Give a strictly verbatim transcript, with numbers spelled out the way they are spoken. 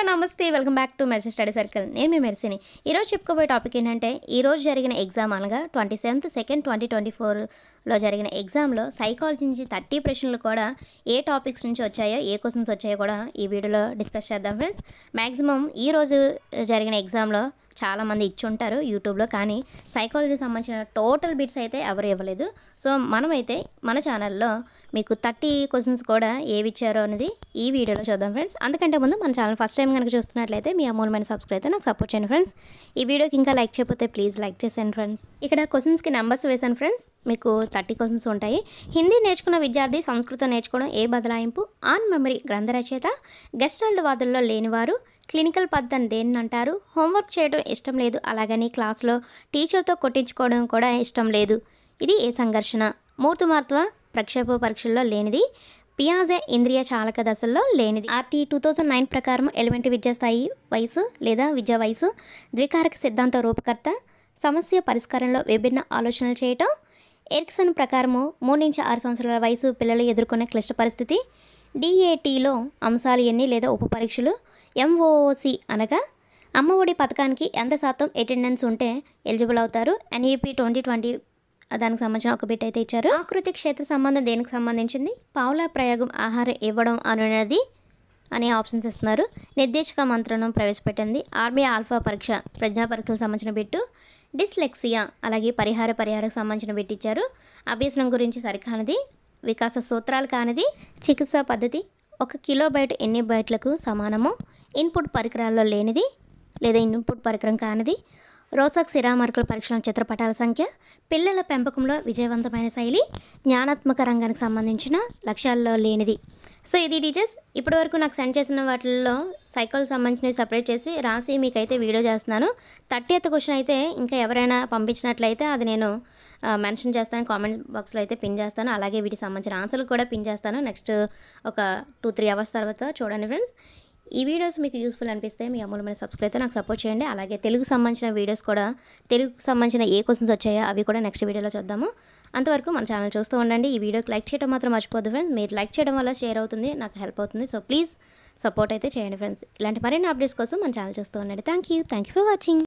నమస్తే welcome back to message study circle. నేను మీ మెర్సిని. ఈరోజు చెప్పుకోబోయే టాపిక్ ఏంటంటే ఈరోజు జరిగిన ఎగ్జామ్ అనగా twenty seventh second twenty twenty ఫోర్లో జరిగిన ఎగ్జామ్లో సైకాలజీ నుంచి థర్టీ ప్రశ్నలు కూడా ఏ టాపిక్స్ నుంచి వచ్చాయో ఏ క్వశ్చన్స్ వచ్చాయో కూడా ఈ వీడియోలో డిస్కస్ చేద్దాం ఫ్రెండ్స్. మ్యాక్సిమం ఈరోజు జరిగిన ఎగ్జామ్లో చాలామంది ఇచ్చుంటారు యూట్యూబ్లో, కానీ సైకాలజీకి సంబంధించిన టోటల్ బిట్స్ అయితే ఎవరు ఇవ్వలేదు. సో మనమైతే మన ఛానల్లో మీకు థర్టీ క్వశ్చన్స్ కూడా ఏవి ఇచ్చారో అనేది ఈ వీడియోలో చూద్దాం ఫ్రెండ్స్. అందుకంటే ముందు మన ఛానల్ ఫస్ట్ టైం కనుక చూస్తున్నట్లయితే మీ అమూల్యమైన సబ్స్క్రైబ్ అయితే నాకు సపోర్ట్ చేయండి ఫ్రెండ్స్. ఈ వీడియోకి ఇంకా లైక్ చేయకపోతే ప్లీజ్ లైక్ చేసేయండి ఫ్రెండ్స్. ఇక్కడ క్వశ్చన్స్కి నెంబర్స్ వేసాను ఫ్రెండ్స్. మీకు థర్టీ క్వశ్చన్స్ ఉంటాయి. హిందీ నేర్చుకున్న విద్యార్థి సంస్కృతం నేర్చుకోవడం ఏ బదలాయింపు, ఆన్ మెమరీ గ్రంథ రచయిత, గెస్టాల్ట్ వాదుల్లో లేనివారు, క్లినికల్ పద్ధతి దేన్ని అంటారు, హోంవర్క్ చేయడం ఇష్టం లేదు అలాగని క్లాస్లో టీచర్తో కొట్టించుకోవడం కూడా ఇష్టం లేదు, ఇది ఏ సంఘర్షణ, మూర్తిమత్వ ప్రక్షేప పరీక్షల్లో లేనిది, పియాజే ఇంద్రియ చాలక దశల్లో లేనిది, ఆర్టీ టూ థౌజండ్ నైన్ ప్రకారం ఎలిమెంటరీ విద్యాస్థాయి వయసు లేదా విద్యా వయసు, ద్వికారక సిద్ధాంత రూపకర్త, సమస్య పరిష్కారంలో విభిన్న ఆలోచనలు చేయటం, ఎరిక్సన్ ప్రకారము మూడు నుంచి ఆరు సంవత్సరాల వయసు పిల్లలు ఎదుర్కొనే క్లిష్ట పరిస్థితి, డిఏటీలో అంశాలు ఎన్ని లేదా ఉప పరీక్షలు, ఎంఓఓసి అనగా అమ్మఒడి పథకానికి ఎంత శాతం అటెండెన్స్ ఉంటే ఎలిజిబుల్ అవుతారు, ఎన్ఈపీ ట్వంటీ ట్వంటీ దానికి సంబంధించిన ఒక బిట్ అయితే ఇచ్చారు, ఆకృతి క్షేత్ర సంబంధం దేనికి సంబంధించింది, పావులా ప్రయోగం ఆహారం ఇవ్వడం అనేది అనే ఆప్షన్స్ ఇస్తున్నారు, నిర్దేశక మంత్రం ప్రవేశపెట్టింది, ఆర్మీ ఆల్ఫా పరీక్ష ప్రజ్ఞా పరీక్షలకు సంబంధించిన బిట్టు, డిస్లెక్సియా అలాగే పరిహార పరిహారకు సంబంధించిన బిట్ ఇచ్చారు, అభ్యసనం గురించి సరికానిది, వికాస సూత్రాలు కానిది, చికిత్సా పద్ధతి, ఒక కిలో బైట్ ఎన్ని బైట్లకు సమానము, ఇన్పుట్ పరికరాల్లో లేనిది లేదా ఇన్పుట్ పరికరం కానిది, రోసక్ సిరామార్కుల పరీక్షల చిత్రపటాల సంఖ్య, పిల్లల పెంపకంలో విజయవంతమైన శైలి, జ్ఞానాత్మక రంగానికి సంబంధించిన లక్ష్యాల్లో లేనిది. సో ఇది టీచర్స్ ఇప్పటివరకు నాకు సెండ్ చేసిన వాటిల్లో సైకాలజీ సంబంధించినవి సపరేట్ చేసి రాసి మీకైతే వీడియో చేస్తున్నాను. థర్టీ ఎత్ క్వశ్చన్ అయితే ఇంకా ఎవరైనా పంపించినట్లయితే అది నేను మెన్షన్ చేస్తాను, కామెంట్ బాక్స్లో అయితే పిన్ చేస్తాను, అలాగే వీటికి సంబంధించిన ఆన్సర్లు కూడా పిన్ చేస్తాను నెక్స్ట్ ఒక టూ త్రీ అవర్స్ తర్వాత చూడండి ఫ్రెండ్స్. ఈ వీడియోస్ మీకు యూస్ఫుల్ అనిపిస్తే మీ అమూల్యమైన సబ్స్క్రైబ్ అయితే నాకు సపోర్ట్ చేయండి. అలాగే తెలుగు సంబంధించిన వీడియోస్ కూడా తెలుగుకు సంబంధించిన ఏ క్వశ్చన్స్ వచ్చాయో అవి కూడా నెక్స్ట్ వీడియోలో చూద్దాము. అంతవరకు మన ఛానల్ చూస్తూ ఉండండి. ఈ వీడియోకి లైక్ చేయడం మాత్రం మర్చిపోద్దు ఫ్రెండ్స్. మీరు లైక్ చేయడం వల్ల షేర్ అవుతుంది, నాకు హెల్ప్ అవుతుంది. సో ప్లీజ్ సపోర్ట్ అయితే చేయండి ఫ్రెండ్స్. ఇలాంటి మరిన్ని అప్డేట్స్ కోసం మన ఛానల్ చూస్తూ ఉండండి. Thank you thank you for watching.